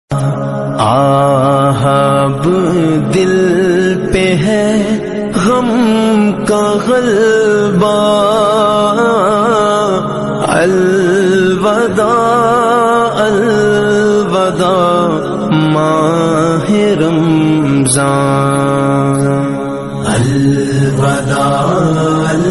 आहब दिल पे है हम का गलबा, अलवदा अलवदा माहे रमज़ान, अलवदा